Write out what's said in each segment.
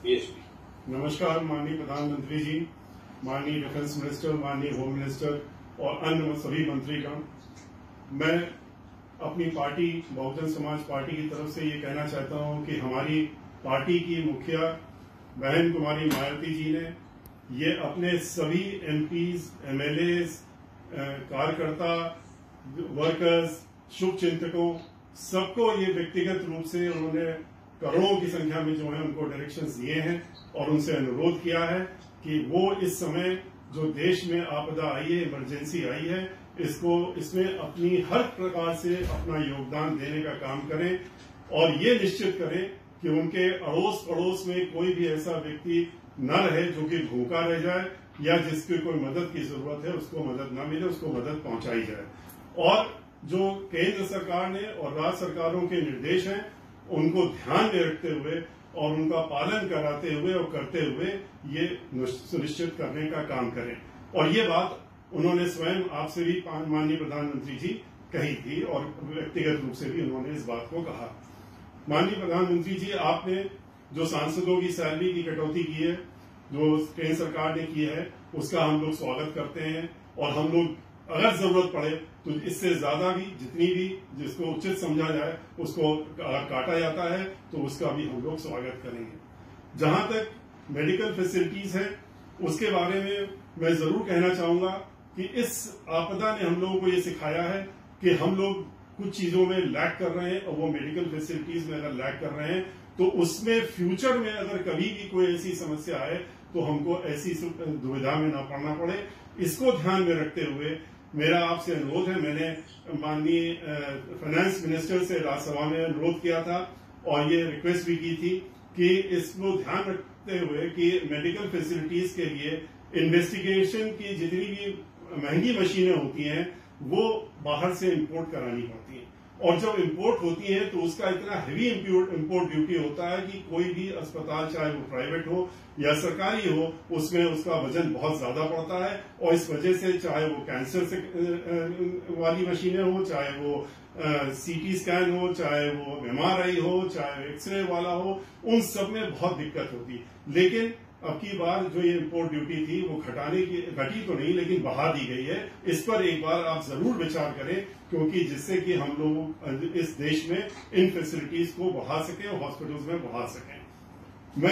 BSP. नमस्कार माननीय प्रधानमंत्री जी, माननीय डिफेंस मिनिस्टर, माननीय होम मिनिस्टर और अन्य सभी मंत्रीगण। मैं अपनी पार्टी बहुजन समाज पार्टी की तरफ से ये कहना चाहता हूं कि हमारी पार्टी की मुखिया बहन कुमारी मायावती जी ने ये अपने सभी एमपीज, एमएलएज, कार्यकर्ता, वर्कर्स, शुभ चिंतकों सबको ये व्यक्तिगत रूप से उन्होंने करोड़ों की संख्या में जो है उनको डायरेक्शंस दिए हैं और उनसे अनुरोध किया है कि वो इस समय जो देश में आपदा आई है, इमरजेंसी आई है, इसमें अपनी हर प्रकार से अपना योगदान देने का काम करें और ये निश्चित करें कि उनके अड़ोस पड़ोस में कोई भी ऐसा व्यक्ति न रहे जो कि भूखा रह जाए या जिसकी कोई मदद की जरूरत है उसको मदद न मिले, उसको मदद पहुंचाई जाए। और जो केंद्र सरकार ने और राज्य सरकारों के निर्देश हैं उनको ध्यान में रखते हुए और उनका पालन कराते हुए और करते हुए ये सुनिश्चित करने का काम करें। और ये बात उन्होंने स्वयं आपसे भी माननीय प्रधानमंत्री जी कही थी और व्यक्तिगत रूप से भी उन्होंने इस बात को कहा। माननीय प्रधानमंत्री जी, आपने जो सांसदों की सैलरी की कटौती की है, जो केंद्र सरकार ने की है, उसका हम लोग स्वागत करते हैं और हम लोग अगर जरूरत पड़े तो इससे ज्यादा भी जितनी भी जिसको उचित समझा जाए उसको काटा जाता है तो उसका भी हम लोग स्वागत करेंगे। जहां तक मेडिकल फैसिलिटीज है उसके बारे में मैं जरूर कहना चाहूंगा कि इस आपदा ने हम लोगों को ये सिखाया है कि हम लोग कुछ चीजों में लैग कर रहे हैं और वो मेडिकल फैसिलिटीज में अगर लैग कर रहे हैं तो उसमें फ्यूचर में अगर कभी भी कोई ऐसी समस्या आए तो हमको ऐसी दुविधा में न पड़ना पड़े। इसको ध्यान में रखते हुए मेरा आपसे अनुरोध है, मैंने माननीय फाइनेंस मिनिस्टर से राज्यसभा में अनुरोध किया था और ये रिक्वेस्ट भी की थी कि इसको ध्यान रखते हुए कि मेडिकल फैसिलिटीज के लिए इन्वेस्टिगेशन की जितनी भी महंगी मशीनें होती हैं वो बाहर से इंपोर्ट करानी पड़ती हैं और जब इंपोर्ट होती है तो उसका इतना हैवी इंपोर्ट ड्यूटी होता है कि कोई भी अस्पताल, चाहे वो प्राइवेट हो या सरकारी हो, उसमें उसका वजन बहुत ज्यादा पड़ता है और इस वजह से चाहे वो कैंसर से वाली मशीनें हो, चाहे वो सीटी स्कैन हो, चाहे वो एमआरआई हो, चाहे एक्सरे वाला हो, उन सब में बहुत दिक्कत होती। लेकिन अब की बार जो ये इंपोर्ट ड्यूटी थी वो घटी तो नहीं लेकिन बढ़ा दी गई है। इस पर एक बार आप जरूर विचार करें क्योंकि जिससे कि हम लोग इस देश में इन फैसिलिटीज को बढ़ा सकें और हॉस्पिटल्स में बढ़ा सकें।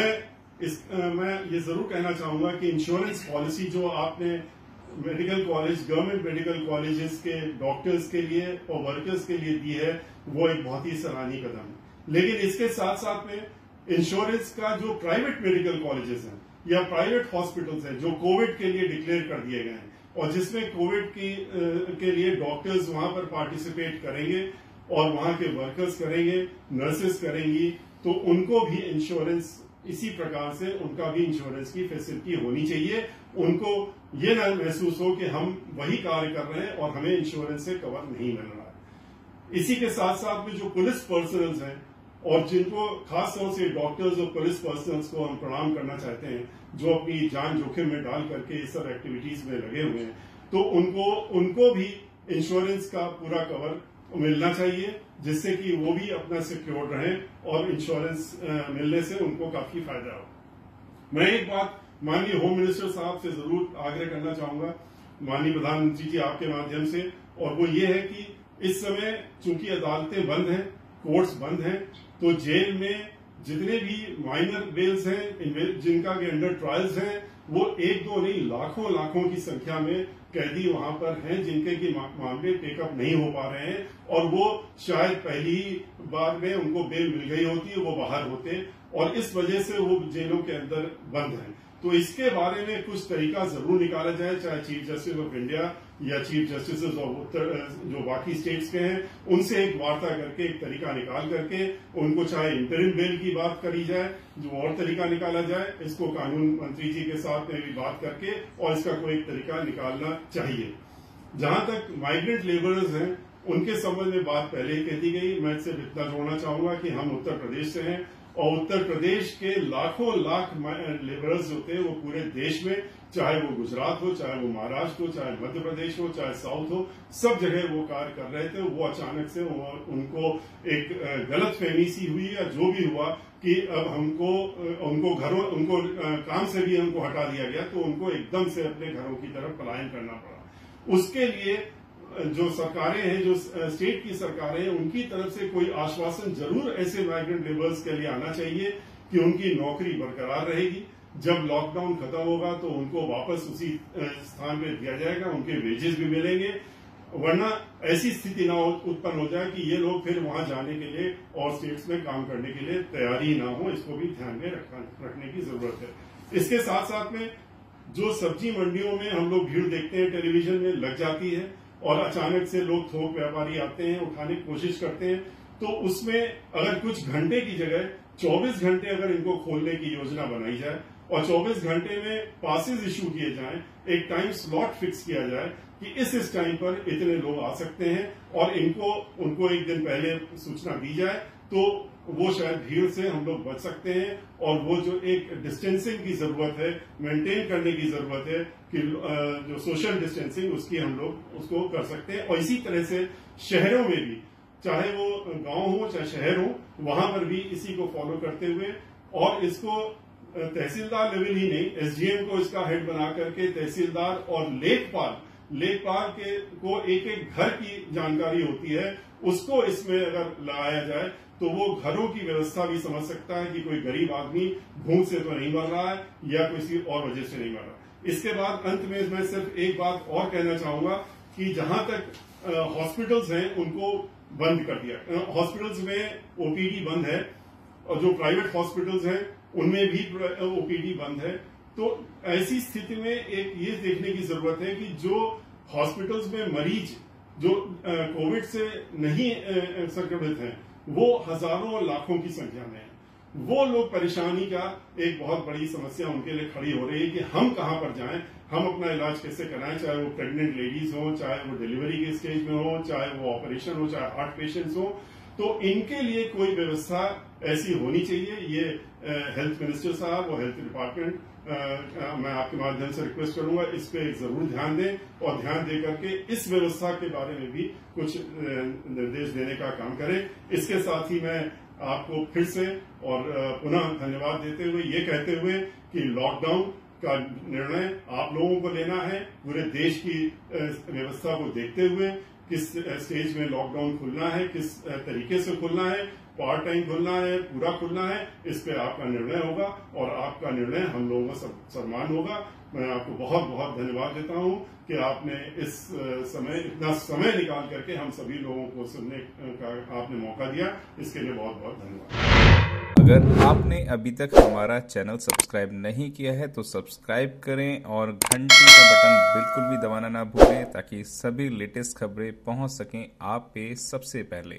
मैं ये जरूर कहना चाहूंगा कि इंश्योरेंस पॉलिसी जो आपने medical college, government medical colleges के डॉक्टर्स के लिए और वर्कर्स के लिए दी है वो एक बहुत ही सराहनीय कदम है। लेकिन इसके साथ साथ में इंश्योरेंस का जो प्राइवेट मेडिकल कॉलेजेस हैं या प्राइवेट हॉस्पिटल्स हैं जो कोविड के लिए डिक्लेयर कर दिए गए हैं और जिसमें कोविड के लिए डॉक्टर्स वहां पर पार्टिसिपेट करेंगे और वहां के वर्कर्स करेंगे, नर्सेस करेंगी, तो उनको भी इंश्योरेंस इसी प्रकार से उनका भी इंश्योरेंस की फैसिलिटी होनी चाहिए। उनको ये न महसूस हो कि हम वही कार्य कर रहे हैं और हमें इंश्योरेंस से कवर नहीं मिल रहा है। इसी के साथ साथ में जो पुलिस पर्सनल्स हैं और जिनको खास तौर से डॉक्टर्स और पुलिस पर्सनल्स को हम प्रणाम करना चाहते हैं जो अपनी जान जोखिम में डाल करके इस सब एक्टिविटीज में लगे हुए हैं, तो उनको भी इंश्योरेंस का पूरा कवर मिलना चाहिए जिससे कि वो भी अपना सिक्योर रहें और इंश्योरेंस मिलने से उनको काफी फायदा हो। मैं एक बात माननीय होम मिनिस्टर साहब से जरूर आग्रह करना चाहूंगा माननीय प्रधानमंत्री जी आपके माध्यम से, और वो ये है कि इस समय चूंकि अदालतें बंद हैं, कोर्ट्स बंद हैं, तो जेल में जितने भी माइनर बेल्स हैं जिनका के अंडर ट्रायल्स हैं वो एक दो नहीं लाखों की संख्या में कैदी वहां पर हैं जिनके की मामले टेकअप नहीं हो पा रहे हैं और वो शायद पहली ही बार में उनको बेल मिल गई होती है, वो बाहर होते और इस वजह से वो जेलों के अंदर बंद हैं। तो इसके बारे में कुछ तरीका जरूर निकाला जाए, चाहे चीफ जस्टिस ऑफ इंडिया या चीफ जस्टिस ऑफ जो बाकी स्टेट्स के हैं उनसे एक वार्ता करके एक तरीका निकाल करके उनको चाहे इंटरिम बेल की बात करी जाए, जो और तरीका निकाला जाए, इसको कानून मंत्री जी के साथ में भी बात करके और इसका कोई एक तरीका निकालना चाहिए। जहां तक माइग्रेंट लेबरर्स हैं उनके संबंध में बात पहले ही कह दी गई, मैं सिर्फ इतना जोड़ना चाहूंगा कि हम उत्तर प्रदेश से हैं और उत्तर प्रदेश के लाखों लाख लेबरर्स होते हैं वो पूरे देश में, चाहे वो गुजरात हो, चाहे वो महाराष्ट्र हो, चाहे मध्य प्रदेश हो, चाहे साउथ हो, सब जगह वो कार्य कर रहे थे। वो अचानक से उनको एक गलत फहमी सी हुई या जो भी हुआ कि अब उनको काम से भी उनको हटा दिया गया, तो उनको एकदम से अपने घरों की तरफ पलायन करना पड़ा। उसके लिए जो सरकारें हैं, जो स्टेट की सरकारें हैं, उनकी तरफ से कोई आश्वासन जरूर ऐसे माइग्रेंट लेबर्स के लिए आना चाहिए कि उनकी नौकरी बरकरार रहेगी। जब लॉकडाउन खत्म होगा तो उनको वापस उसी स्थान पे दिया जाएगा, उनके वेजेस भी मिलेंगे, वरना ऐसी स्थिति ना उत्पन्न हो जाए कि ये लोग फिर वहां जाने के लिए और स्टेट्स में काम करने के लिए तैयारी ना हो। इसको भी ध्यान में रखने की जरूरत है। इसके साथ साथ में जो सब्जी मंडियों में हम लोग भीड़ देखते हैं, टेलीविजन में लग जाती है और अचानक से लोग थोक व्यापारी आते हैं, उठाने की कोशिश करते हैं, तो उसमें अगर कुछ घंटे की जगह 24 घंटे अगर इनको खोलने की योजना बनाई जाए और 24 घंटे में पासेस इशू किए जाएं, एक टाइम स्लॉट फिक्स किया जाए कि इस टाइम पर इतने लोग आ सकते हैं और उनको एक दिन पहले सूचना दी जाए, तो वो शायद भीड़ से हम लोग बच सकते हैं। और वो जो एक डिस्टेंसिंग की जरूरत है, मेंटेन करने की जरूरत है कि जो सोशल डिस्टेंसिंग उसकी हम लोग उसको कर सकते हैं। और इसी तरह से शहरों में भी, चाहे वो गांव हो चाहे शहर हो, वहां पर भी इसी को फॉलो करते हुए और इसको तहसीलदार लेवल ही नहीं, एसडीएम को इसका हेड बना करके तहसीलदार और लेखपाल को एक एक घर की जानकारी होती है, उसको इसमें अगर लगाया जाए तो वो घरों की व्यवस्था भी समझ सकता है कि कोई गरीब आदमी भूख से तो नहीं मर रहा है या किसी और वजह से नहीं मर रहा। इसके बाद अंत में मैं सिर्फ एक बात और कहना चाहूंगा कि जहां तक हॉस्पिटल्स हैं उनको बंद कर दिया, हॉस्पिटल्स में ओपीडी बंद है और जो प्राइवेट हॉस्पिटल्स हैं उनमें भी ओपीडी बंद है। तो ऐसी स्थिति में एक ये देखने की जरूरत है कि जो हॉस्पिटल्स में मरीज जो कोविड से नहीं संक्रमित हैं, वो हजारों और लाखों की संख्या में है, वो लोग परेशानी का एक बहुत बड़ी समस्या उनके लिए खड़ी हो रही है कि हम कहां पर जाएं, हम अपना इलाज कैसे कराएं, चाहे वो प्रेग्नेंट लेडीज हो, चाहे वो डिलीवरी के स्टेज में हो, चाहे वो ऑपरेशन हो, चाहे हार्ट पेशेंट्स हो। तो इनके लिए कोई व्यवस्था ऐसी होनी चाहिए। ये हेल्थ मिनिस्टर साहब और हेल्थ डिपार्टमेंट, मैं आपके माध्यम से रिक्वेस्ट करूंगा इस पे जरूर ध्यान दें और ध्यान दे करके इस व्यवस्था के बारे में भी कुछ निर्देश देने का काम करें। इसके साथ ही मैं आपको फिर से और पुनः धन्यवाद देते हुए ये कहते हुए कि लॉकडाउन का निर्णय आप लोगों को लेना है, पूरे देश की व्यवस्था को देखते हुए किस स्टेज में लॉकडाउन खुलना है, किस तरीके से खुलना है, पार्ट टाइम खुलना है, पूरा खुलना है, इस पे आपका निर्णय होगा और आपका निर्णय हम लोगों का सम्मान होगा। मैं आपको बहुत बहुत धन्यवाद देता हूं कि आपने इतना समय निकाल करके हम सभी लोगों को सुनने का आपने मौका दिया, इसके लिए बहुत बहुत धन्यवाद। अगर आपने अभी तक हमारा चैनल सब्सक्राइब नहीं किया है तो सब्सक्राइब करें और घंटी का बटन बिल्कुल भी दबाना ना भूलें ताकि सभी लेटेस्ट खबरें पहुंच सकें आप पे सबसे पहले।